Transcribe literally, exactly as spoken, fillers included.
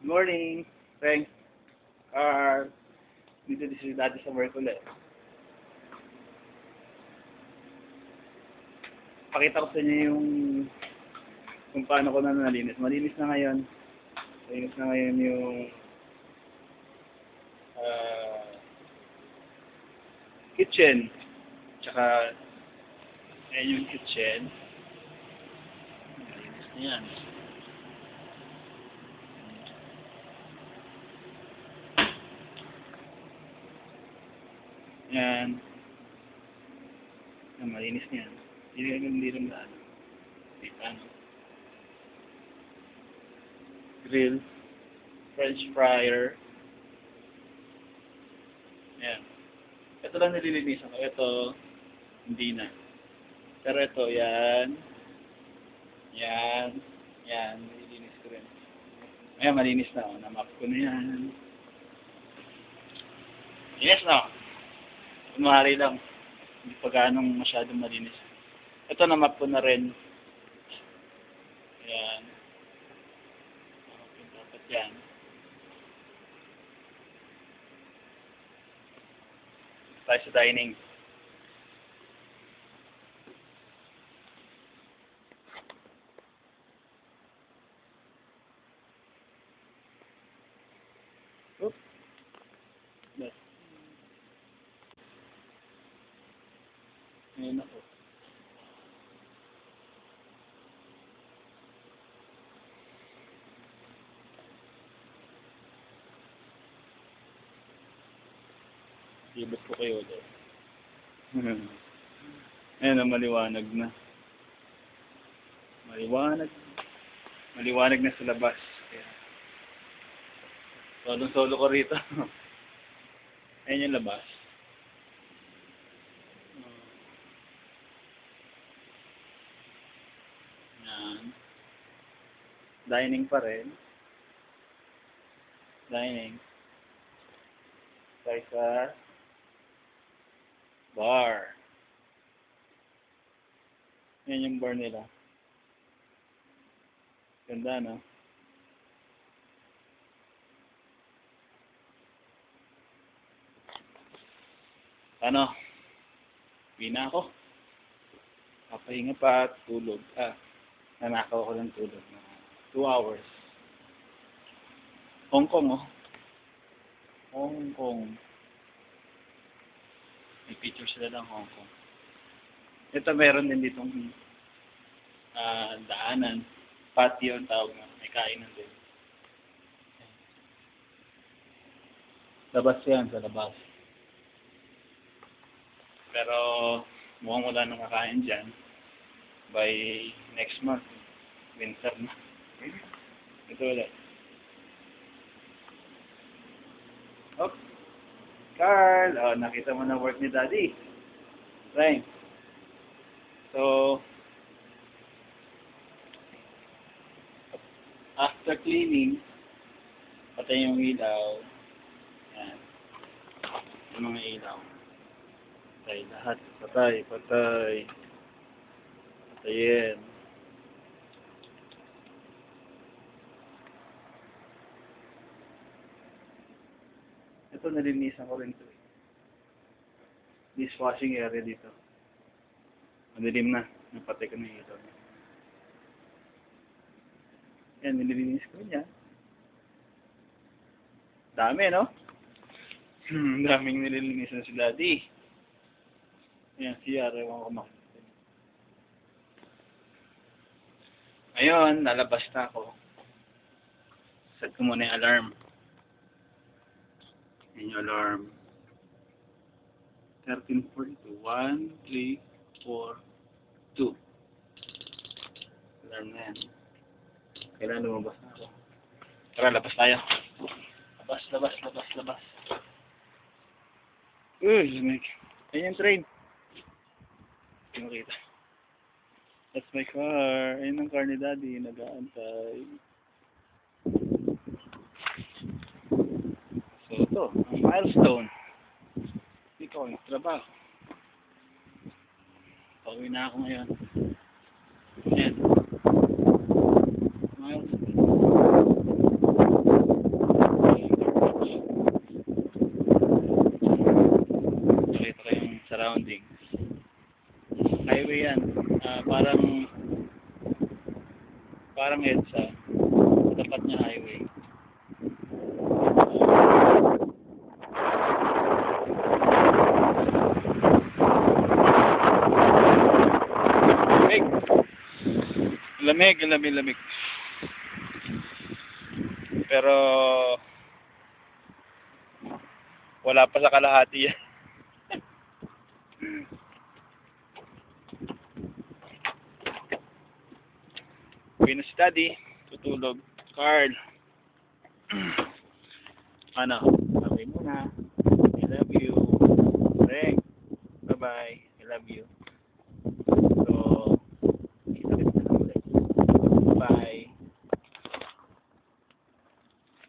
Morning. Thanks. Car. Dito din si dati sa work ulit. Pakita ko sa inyo yung kung paano ko na nalinis. Malinis na ngayon. Malinis na ngayon yung uh, kitchen. Tsaka ayan yung kitchen. Malinis na yan. Yan. Yan, malinis na yan. Hindi rin, hindi rin daan. Hindi paano. Grill. French fryer. Yan. Ito lang nililinisan ko. Ito, hindi na. Pero ito, yan. Yan. Yan, nililinis ko rin. Ayan, malinis na. Oh. Namap ko na yan. Yes, no? Kunwari lang, hindi pa ganong masyadong malinis. Ito na-map ko na rin. Ayan. Dapat yan. Tayo sa dining. Oops. Yes. Ngayon ako. Ibot ko kayo ulit. Ayan, maliwanag na. Maliwanag. Maliwanag na sa labas. Solong-solo ko rito. Ayan yung labas. Dining pa rin. Dining. Tayo sa bar. Yan yung bar nila. Ganda, no? Ano? Pina ako. Papahinga pa at tulog. Ah, nanakaw ko ng tulog na two hours. Hong Kong, oh. Hong Kong. May picture sila ng Hong Kong. Ito meron din ditong uh, daanan. Patio ang tawag na. May kainan din. Labas yan, sa labas. Pero mukhang wala nang kakain dyan. By next month. Winter na. Ito ulit. Oh, Carl! Oh, nakita mo na work ni Daddy. Right. So, after cleaning, patay yung ilaw. Yan. Yung mga ilaw. Patay lahat. Patay, patay. Patayin. Ito, nalinisan ko rin ito. Dishwashing area dito. Madilim na. Napatay ko na yung ilaw. Yan, nililinis ko rin yan. Dami, no? Daming nililinisan si Daddy. Yan, si Yara. Ewan ko makita. Ayun, nalabas na ako. Set ko muna yung alarm. Yan yung alarm. thirteen forty-two. one, three, four, two. Alarm na yan. Kailangan lumabas na ako. Tara, labas tayo. Labas, labas, labas, labas. Uy, lamig. Ayan yung train. Hindi makita. That's my car. Ayan ang car ni Daddy. Nag-aantay. So, ito. Ang milestone. Dito ako nagtrabaho. Pauwi na ako ngayon. Ayan. Milestone. Parang EDSA. Tapat niya highway. Lamig. Lamig, lamig, lamig. Pero wala pa sa kalahati yan. Uwi na si Daddy. Tutulog. Carl. Ano? Sabi muna. I love you. Reng. Bye-bye. I love you. So, kita kita na ulit. Bye.